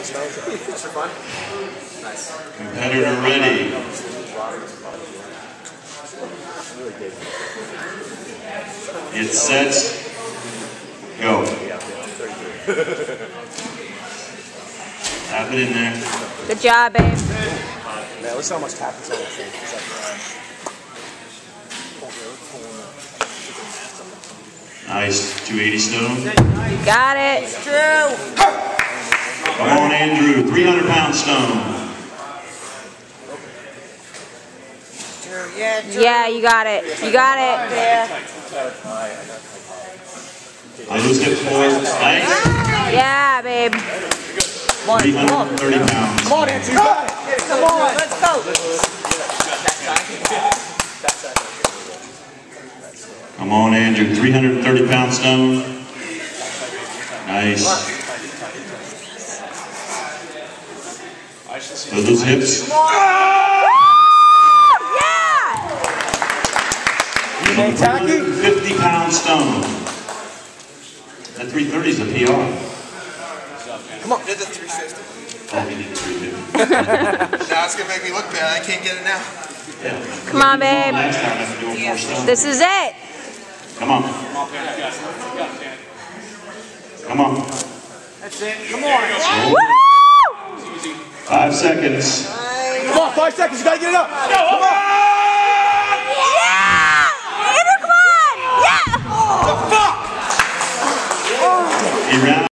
Just for fun? Nice. Competitor ready. It's set. Go. Tap it in there. Good job, babe. Man, listen how much tap is on the thing. Nice. 280 stone. You got it. Drew. Come on, Andrew. 300-pound stone. Drew, yeah, Drew. Yeah, you got it. You got it. Yeah. Those hips forward. Nice. Yeah, babe. 330 pounds. Come on, Andrew. You got it. Come on, let's go. Come on, Andrew. 330-pound stone. Nice. Those hips. Yeah! You ain't tacky? 50-pound stone. That 330 is a PR. Come on. Did the 350. Oh, we need 350. Now it's going to make me look bad. I can't get it now. Yeah. Come on, babe. Last time after doing 4 stones. This is it. Come on. Come on. That's it. Come on. Woo! 5 seconds. Come on, 5 seconds. You got to get it up. Come on. Yeah! Andrew, come on! Yeah! The fuck? He ran